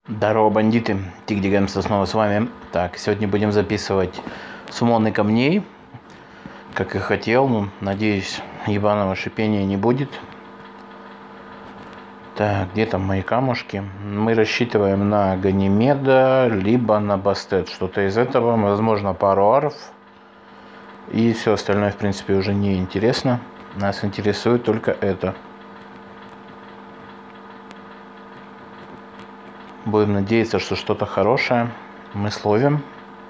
Здорово, бандиты! Тигдигэмс снова с вами. Так, сегодня будем записывать суммоны камней, как и хотел. Ну, надеюсь, ебаного шипения не будет. Так, где там мои камушки? Мы рассчитываем на Ганимеда, либо на Бастет. Что-то из этого, возможно, пару арф. И все остальное, в принципе, уже не интересно. Нас интересует только это. Будем надеяться, что что-то хорошее мы словим.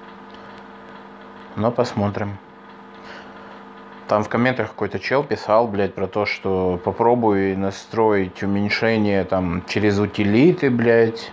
Но посмотрим. Там в комментах какой-то чел писал, блядь, про то, что попробуй настроить уменьшение там через утилиты, блядь.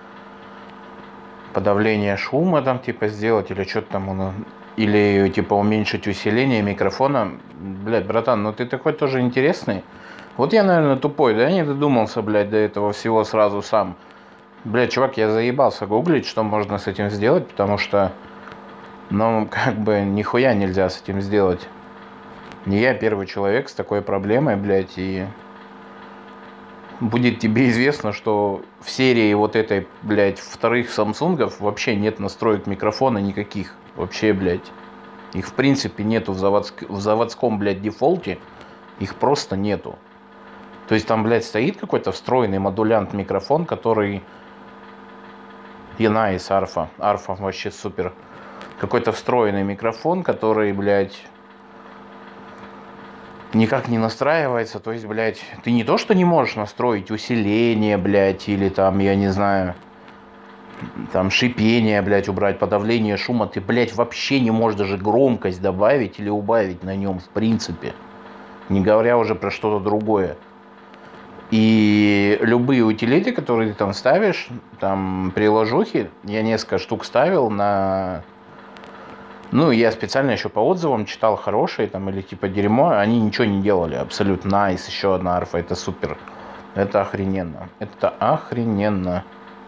Подавление шума там типа сделать или что-то там он... Или типа уменьшить усиление микрофона. Блядь, братан, ну ты такой тоже интересный. Вот я, наверное, тупой, да? Я не додумался, блядь, до этого всего сразу сам. Блядь, чувак, я заебался гуглить, что можно с этим сделать, потому что, ну, как бы, нихуя нельзя с этим сделать. Не я первый человек с такой проблемой, блядь, и будет тебе известно, что в серии вот этой, блядь, вторых Самсунгов вообще нет настроек микрофона никаких. Вообще, блядь. Их, в принципе, нету в заводском, блядь, дефолте. Их просто нету. То есть там, блядь, стоит какой-то встроенный модулянт микрофон, который... Ена из арфа. Арфа вообще супер. Какой-то встроенный микрофон, который, блядь, никак не настраивается. То есть, блядь, ты не то, что не можешь настроить усиление, блядь, или там, я не знаю, там шипение, блядь, убрать, подавление шума. Ты, блядь, вообще не можешь даже громкость добавить или убавить на нем, в принципе. Не говоря уже про что-то другое. И любые утилиты, которые ты там ставишь, там приложухи, я несколько штук ставил на... Ну, я специально еще по отзывам читал хорошие там или типа дерьмо, они ничего не делали, абсолютно. Найс, еще одна арфа, это супер. Это охрененно. Это охрененно.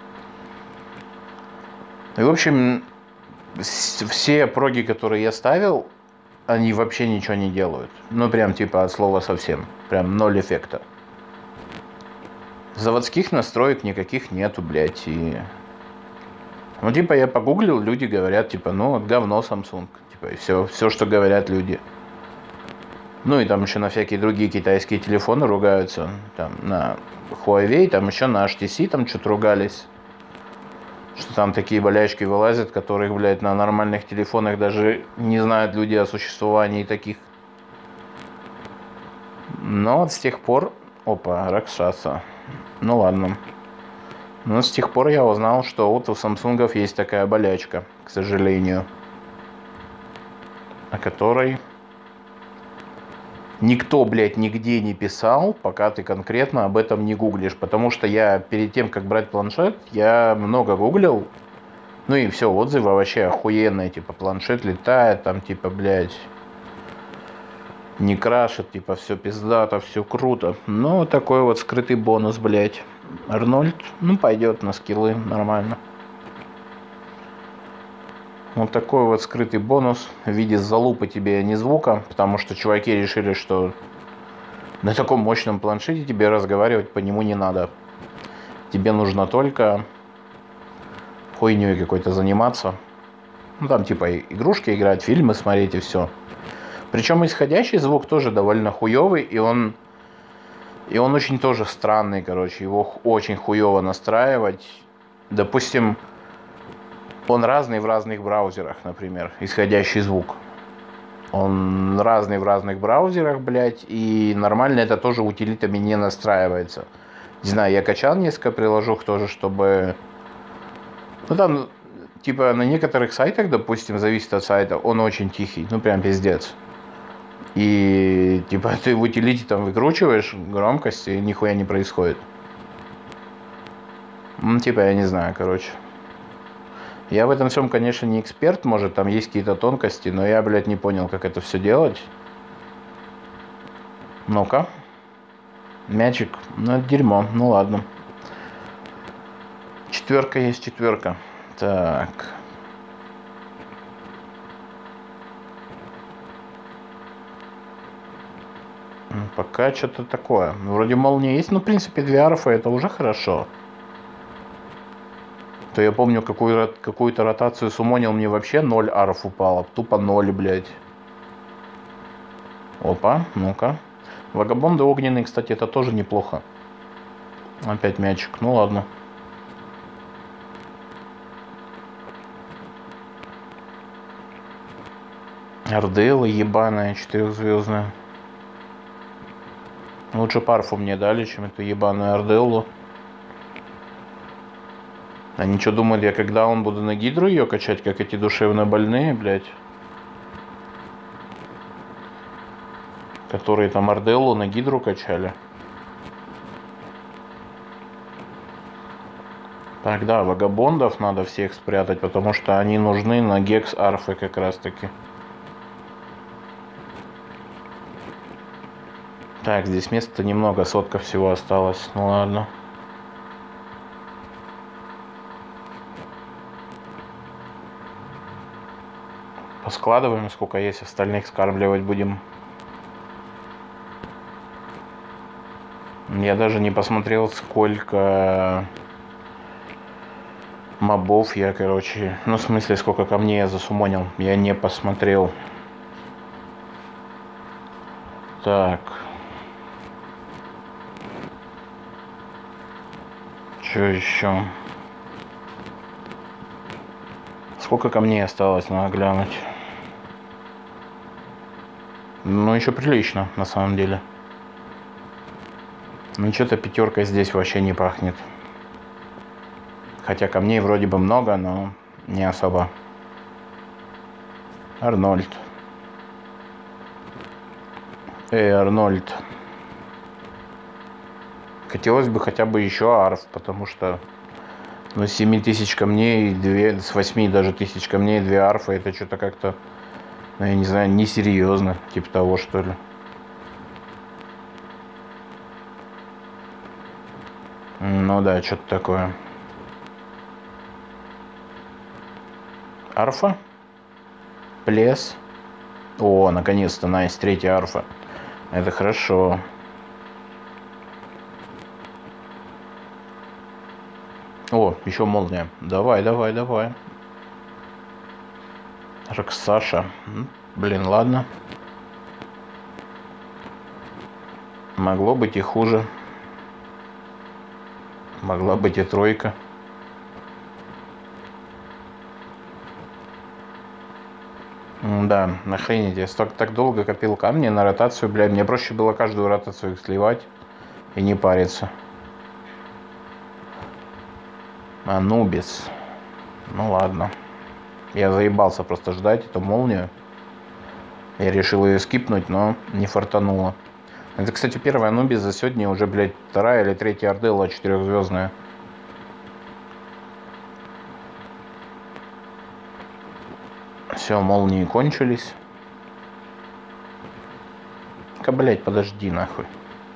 И, в общем, все проги, которые я ставил, они вообще ничего не делают. Ну, прям типа от слова совсем. Прям ноль эффекта. Заводских настроек никаких нету, блядь, и... Ну, типа, я погуглил, люди говорят, типа, ну, вот говно Samsung, типа, и все, что говорят люди. Ну, и там еще на всякие другие китайские телефоны ругаются, там, на Huawei, там еще на HTC там что-то ругались. Что там такие болячки вылазят, которых, блядь, на нормальных телефонах даже не знают люди о существовании таких. Но вот с тех пор... Опа, Ракшаса. Ну ладно. Но с тех пор я узнал, что вот у Самсунгов есть такая болячка, к сожалению, о которой никто, блядь, нигде не писал, пока ты конкретно об этом не гуглишь. Потому что я перед тем, как брать планшет, я много гуглил. Ну и все, отзывы вообще охуенные. Типа, планшет летает, там, типа, блядь, не крашит, типа, все пиздато, все круто. Ну, такой вот скрытый бонус, блядь. Арнольд, ну, пойдет на скиллы, нормально. Вот такой вот скрытый бонус в виде залупы тебе не звука, потому что чуваки решили, что на таком мощном планшете тебе разговаривать по нему не надо. Тебе нужно только хуйней какой-то заниматься. Ну, там, типа, игрушки играть, фильмы смотреть и все. Причем исходящий звук тоже довольно хуёвый, и он очень тоже странный, короче. Его очень хуёво настраивать. Допустим, он разный в разных браузерах, например, исходящий звук. Он разный в разных браузерах, блядь, и нормально это тоже утилитами не настраивается. Не знаю, я качал несколько приложух тоже, чтобы... Ну, там, типа, на некоторых сайтах, допустим, зависит от сайта, он очень тихий, ну, прям пиздец. И, типа, ты в утилите там выкручиваешь громкость, и нихуя не происходит. Ну, типа, я не знаю, короче. Я в этом всем, конечно, не эксперт, может, там есть какие-то тонкости, но я, блядь, не понял, как это все делать. Ну-ка. Мячик. Ну, это дерьмо. Ну, ладно. Четверка есть четверка. Так. Пока что-то такое. Вроде молния есть, но, в принципе, две арфы это уже хорошо. То я помню, какую-то ротацию сумонил, мне вообще 0 арф упало. Тупо 0, блядь. Опа, ну-ка. Вагабонды огненные, кстати, это тоже неплохо. Опять мячик, ну ладно. Орделла ебаная, 4-звездная. Лучше парфу мне дали, чем эту ебаную Орделлу. Они что думали, я когда он буду на гидру ее качать, как эти душевно больные, блядь? Которые там Орделлу на гидру качали. Так, да, вагабондов надо всех спрятать, потому что они нужны на гекс арфы как раз таки. Так, здесь места немного, сотка всего осталось. Ну ладно. Поскладываем, сколько есть, остальных скармливать будем. Я даже не посмотрел, сколько мобов я, короче... Ну, в смысле, сколько камней я засумонил. Я не посмотрел. Так. Что еще? Сколько камней осталось, надо глянуть. Ну, еще прилично, на самом деле. Ну, что-то пятерка здесь вообще не пахнет. Хотя камней вроде бы много, но не особо. Арнольд. Арнольд. Хотелось бы хотя бы еще арф, потому что ну, 7000 камней, 2, с 8 даже тысяч камней, 2 арфа, это что-то как-то, ну, я не знаю, несерьезно, типа того, что ли. Ну да, что-то такое. Арфа? Плес? О, наконец-то, найс, третья арфа. Это хорошо. О, еще молния. Давай, давай, давай. Роксаша. Блин, ладно. Могло быть и хуже. Могла быть и тройка. Да, охренеть, я так долго копил камни на ротацию, блядь. Мне проще было каждую ротацию их сливать и не париться. Анубис. Ну ладно. Я заебался просто ждать эту молнию. Я решил ее скипнуть, но не фартануло. Это, кстати, первая Анубис за сегодня, уже, блядь, вторая или третья Орделла 4-звездная. Все, молнии кончились. Блядь, подожди, нахуй.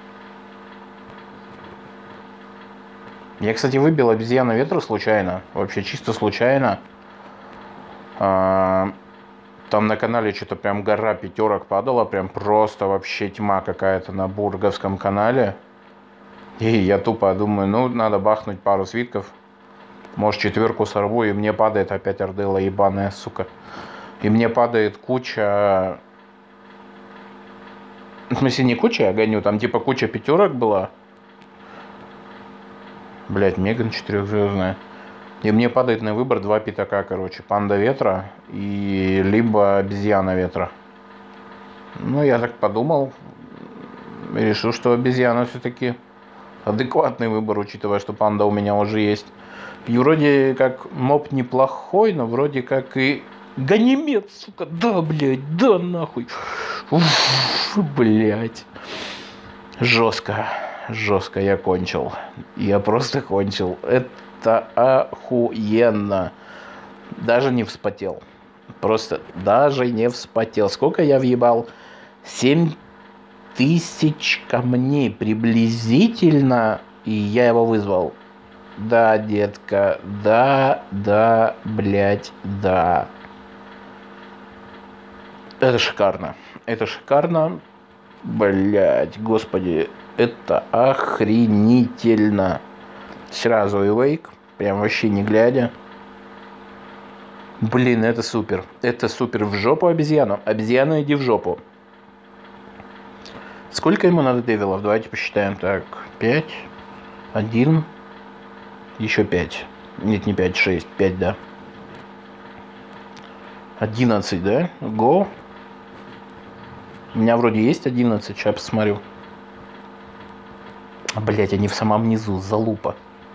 Я, кстати, выбил обезьяну ветра случайно. Вообще чисто случайно. Там на канале что-то прям гора пятерок падала. Прям просто вообще тьма какая-то на бурговском канале. И я тупо думаю, ну, надо бахнуть пару свитков. Может, четверку сорву, и мне падает опять Орделла ебаная, сука. И мне падает куча... В смысле, не куча, я гоню. Там типа куча пятерок была. Блять, Меган 4-звездная. И мне падает на выбор 2 пятака, короче. Панда ветра и либо обезьяна ветра. Ну, я так подумал. И решил, что обезьяна все-таки адекватный выбор, учитывая, что панда у меня уже есть. И вроде как моб неплохой, но вроде как и... Ганимед, сука, да, блядь, да нахуй. Уф, блядь. Жестко. Жестко я кончил. Я просто кончил. Это охуенно. Даже не вспотел. Просто даже не вспотел. Сколько я въебал? 7000 камней приблизительно. И я его вызвал. Да, детка. Да, да, блядь, да. Это шикарно. Это шикарно. Блядь, господи. Это охренительно. Сразу и вейк. Прям вообще не глядя. Блин, это супер. Это супер. В жопу обезьяну. Обезьяна, иди в жопу. Сколько ему надо девилов? Давайте посчитаем. Так, 5, 1, еще 5. Нет, не 5, 6, 5, да. 11, да? Го. У меня вроде есть 11, сейчас посмотрю. Блять, они в самом низу, залупа.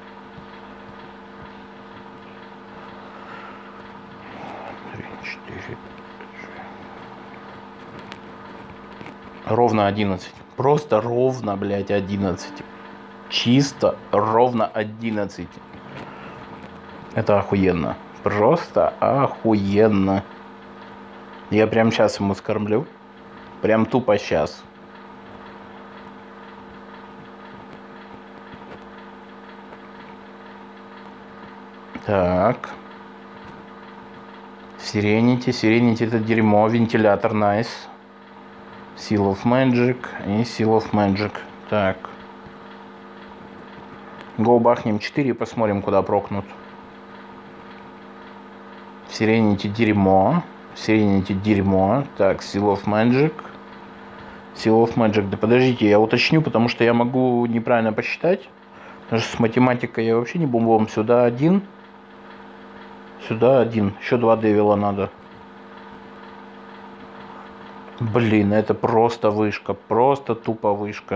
Ровно 11. Просто ровно, блядь, 11. Чисто ровно 11. Это охуенно. Просто охуенно. Я прям сейчас ему скормлю. Прям тупо сейчас. Так. Serenity. Serenity это дерьмо. Вентилятор, nice. Seal of Magic и Seal of Magic. Так. Го бахнем 4 и посмотрим, куда прокнут. Serenity дерьмо. Serenity дерьмо. Так, Seal of Magic. Seal of Magic. Да подождите, я уточню, потому что я могу неправильно посчитать. Потому что с математикой я вообще не бум-бум. Сюда 1. Сюда 1. Еще 2 девила надо. Блин, это просто вышка. Просто тупо вышка.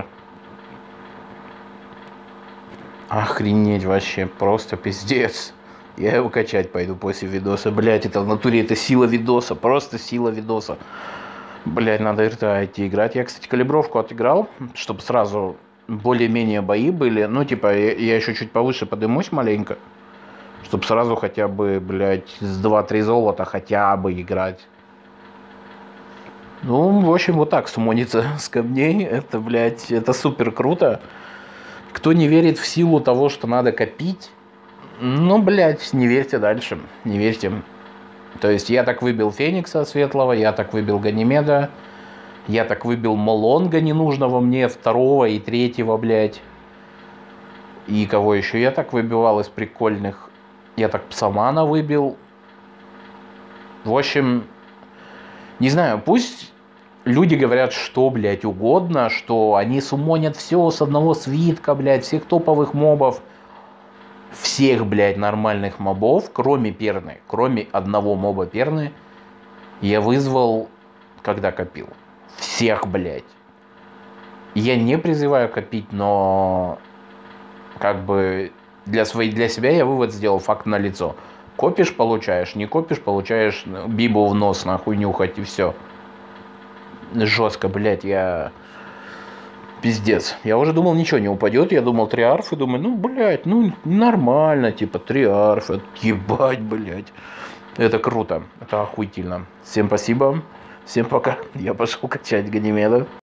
Охренеть вообще. Просто пиздец. Я его качать пойду после видоса. Блять, это в натуре, это сила видоса. Просто сила видоса. Блять, надо RTA идти играть. Я, кстати, калибровку отыграл, чтобы сразу более-менее бои были. Ну, типа, я еще чуть повыше подымусь маленько. Чтобы сразу хотя бы, блять, с 2-3 золота хотя бы играть. Ну, в общем, вот так суммониться с камней. Это, блядь, это супер круто. Кто не верит в силу того, что надо копить, ну, блядь, не верьте дальше. Не верьте. То есть я так выбил Феникса Светлого, я так выбил Ганимеда, я так выбил Молонга ненужного мне, второго и третьего, блядь. И кого еще я так выбивал из прикольных? Я так Псамана выбил. В общем... Не знаю, пусть люди говорят, что, блядь, угодно, что они суммонят все с одного свитка, блядь, всех топовых мобов. Всех, блядь, нормальных мобов, кроме перны. Кроме одного моба перны. Я вызвал, когда копил. Всех, блядь. Я не призываю копить, но... Как бы... Для себя я вывод сделал, факт налицо. Копишь, получаешь, не копишь, получаешь бибу в нос, нахуй нюхать и все. Жестко, блядь, я... Пиздец. Я уже думал, ничего не упадет. Я думал, 3 арфы, думаю, ну, блядь, ну, нормально, типа, 3 арфы. Ебать, блядь. Это круто. Это охуительно. Всем спасибо. Всем пока. Я пошел качать Ганимеда.